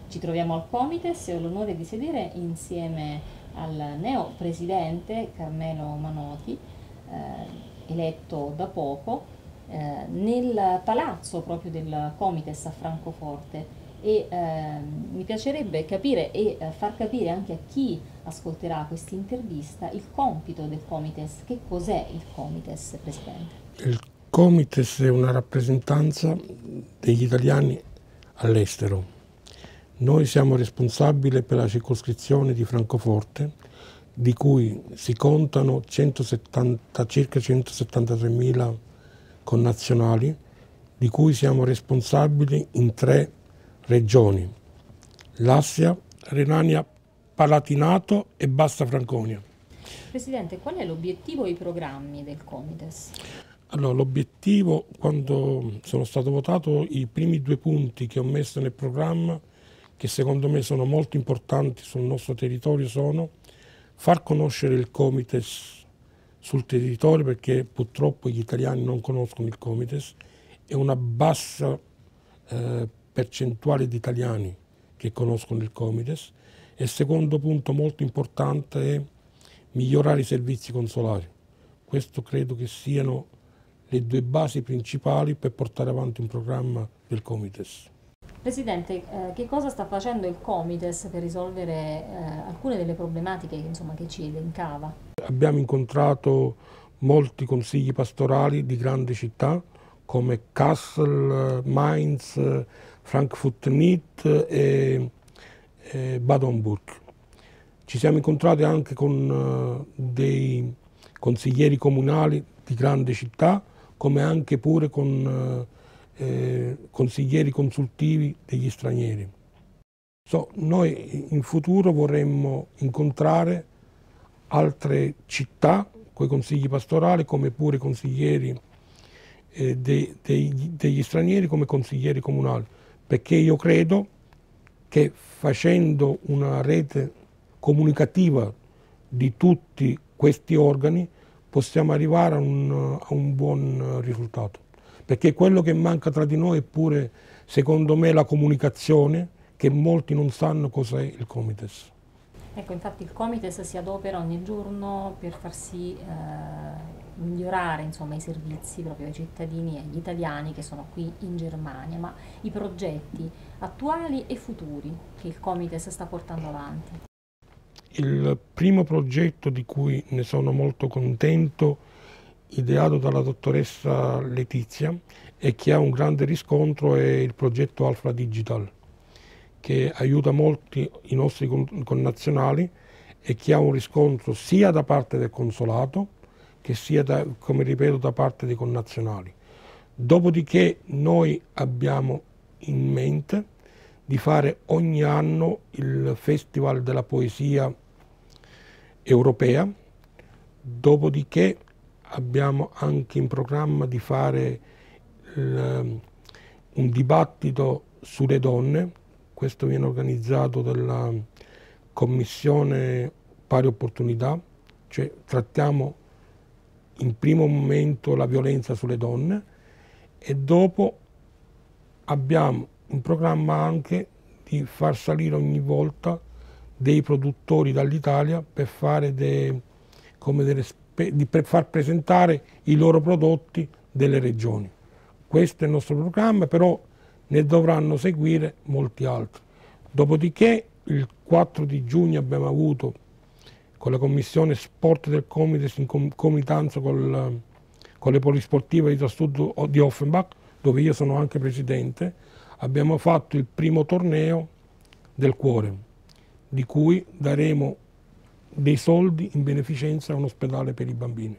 Ci troviamo al Comites e ho l'onore di sedere insieme al neo presidente Carmelo Manoti, eletto da poco, nel palazzo proprio del Comites a Francoforte. E mi piacerebbe capire e far capire anche a chi ascolterà questa intervista il compito del Comites. Che cos'è il Comites, Presidente? Il Comites è una rappresentanza degli italiani all'estero. Noi siamo responsabili per la circoscrizione di Francoforte, di cui si contano circa 173.000 connazionali, di cui siamo responsabili in 3 regioni: Lassia, Renania Palatinato e Bassa Franconia. Presidente, qual è l'obiettivo e i programmi del Comites? Allora, l'obiettivo, quando sono stato votato, i primi 2 punti che ho messo nel programma, che secondo me sono molto importanti sul nostro territorio, sono far conoscere il Comites sul territorio, perché purtroppo gli italiani non conoscono il Comites, e una bassa percentuale di italiani che conoscono il Comites. E il secondo punto molto importante è migliorare i servizi consolari. Questo credo che siano le 2 basi principali per portare avanti un programma del Comites. Presidente, che cosa sta facendo il Comites per risolvere alcune delle problematiche che ci elencava? Abbiamo incontrato molti consigli pastorali di grandi città come Kassel, Mainz, Frankfurt-Nied e Bad-Homburg. Ci siamo incontrati anche con dei consiglieri comunali di grandi città, come anche pure con consiglieri consultivi degli stranieri. Noi in futuro vorremmo incontrare altre città con i consigli pastorali, come pure consiglieri degli stranieri, come consiglieri comunali, perché io credo che facendo una rete comunicativa di tutti questi organi possiamo arrivare a un buon risultato. Perché quello che manca tra di noi è pure, secondo me, la comunicazione, che molti non sanno cos'è il Comites. Ecco, infatti il Comites si adopera ogni giorno per far sì migliorare i servizi proprio ai cittadini e agli italiani che sono qui in Germania, ma i progetti attuali e futuri che il Comites sta portando avanti. Il primo progetto di cui ne sono molto contento, ideato dalla dottoressa Letizia e che ha un grande riscontro, è il progetto Alfa Digital, che aiuta molti i nostri connazionali e che ha un riscontro sia da parte del consolato che sia, come ripeto, da parte dei connazionali. Dopodiché noi abbiamo in mente di fare ogni anno il Festival della Poesia Europea, dopodiché abbiamo anche in programma di fare un dibattito sulle donne. Questo viene organizzato dalla Commissione Pari Opportunità, cioè trattiamo in primo momento la violenza sulle donne e dopo abbiamo in programma anche di far salire ogni volta dei produttori dall'Italia per fare per far presentare i loro prodotti delle regioni. Questo è il nostro programma, però ne dovranno seguire molti altri. Dopodiché il 4 di giugno abbiamo avuto con la commissione sport del Comites in comitanza con le polisportive di Sud di Offenbach, dove io sono anche presidente, abbiamo fatto il primo torneo del cuore, di cui daremo dei soldi in beneficenza a un ospedale per i bambini.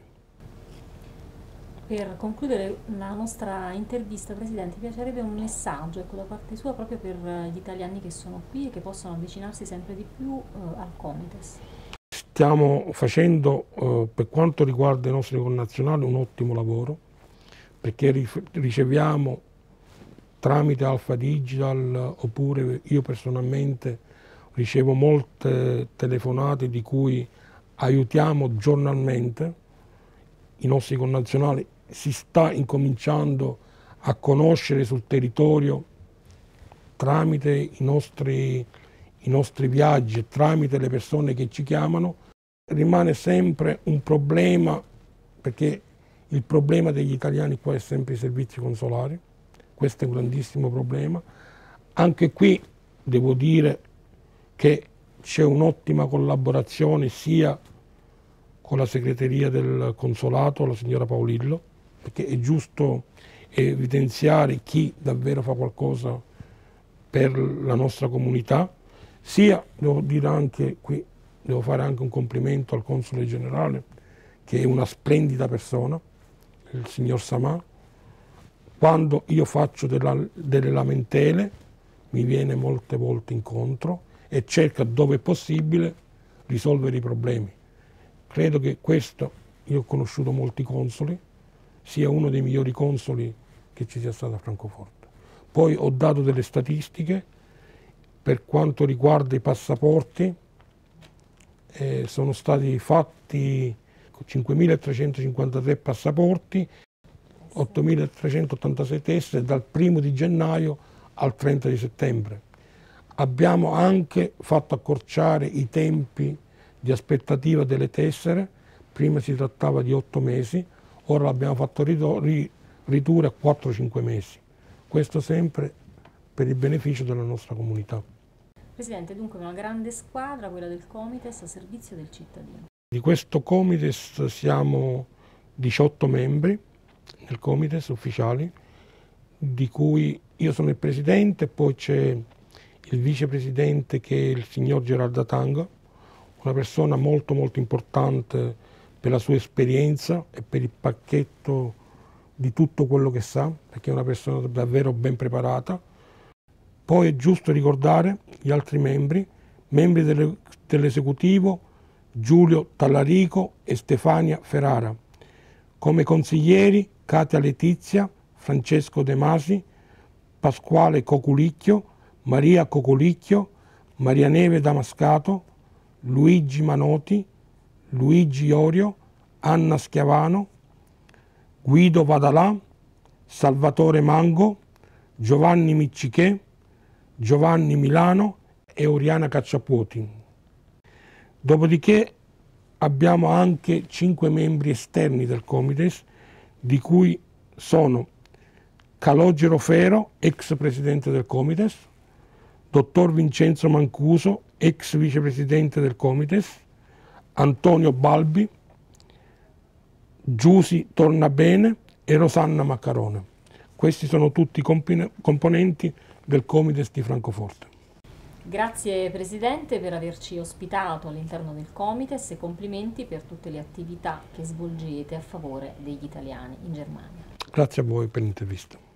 Per concludere la nostra intervista, Presidente, mi piacerebbe un messaggio da parte sua proprio per gli italiani che sono qui e che possono avvicinarsi sempre di più al Comites. Stiamo facendo, per quanto riguarda i nostri connazionali, un ottimo lavoro, perché riceviamo tramite Alfa Digital, oppure io personalmente ricevo molte telefonate di cui aiutiamo giornalmente i nostri connazionali. Si sta incominciando a conoscere sul territorio tramite i nostri viaggi, tramite le persone che ci chiamano, rimane sempre un problema, perché il problema degli italiani qua è sempre i servizi consolari, questo è un grandissimo problema. Anche qui devo dire che c'è un'ottima collaborazione sia con la segreteria del consolato, la signora Paolillo, perché è giusto evidenziare chi davvero fa qualcosa per la nostra comunità, sia, devo dire anche qui, devo fare anche un complimento al console generale, che è una splendida persona, il signor Samà. Quando io faccio delle lamentele mi viene molte volte incontro e cerca, dove è possibile, risolvere i problemi. Credo che questo, io ho conosciuto molti consoli, sia uno dei migliori consoli che ci sia stato a Francoforte. Poi ho dato delle statistiche per quanto riguarda i passaporti, sono stati fatti 5.353 passaporti, 8.386 tessere dal 1° di gennaio al 30 di settembre. Abbiamo anche fatto accorciare i tempi di aspettativa delle tessere, prima si trattava di 8 mesi, ora l'abbiamo fatto ridurre a 4-5 mesi. Questo sempre per il beneficio della nostra comunità. Presidente, dunque una grande squadra, quella del Comites, a servizio del cittadino. Di questo Comites siamo 18 membri, nel Comites ufficiali, di cui io sono il presidente, poi c'è il vicepresidente che è il signor Gerardo Tanga, una persona molto importante per la sua esperienza e per il pacchetto di tutto quello che sa, perché è una persona davvero ben preparata. Poi è giusto ricordare gli altri membri dell'esecutivo, Giulio Tallarico e Stefania Ferrara. Come consiglieri Katia Letizia, Francesco De Masi, Pasquale Coculicchio, Maria Coculicchio, Maria Neve Damascato, Luigi Manoti, Luigi Iorio, Anna Schiavano, Guido Vadalà, Salvatore Mango, Giovanni Miccichè, Giovanni Milano e Oriana Cacciapuoti. Dopodiché abbiamo anche 5 membri esterni del Comites, di cui sono Calogero Fero, ex presidente del Comites, dottor Vincenzo Mancuso, ex vicepresidente del Comites, Antonio Balbi, Giusi Tornabene e Rosanna Maccarone. Questi sono tutti componenti del Comites di Francoforte. Grazie Presidente per averci ospitato all'interno del Comites e complimenti per tutte le attività che svolgete a favore degli italiani in Germania. Grazie a voi per l'intervista.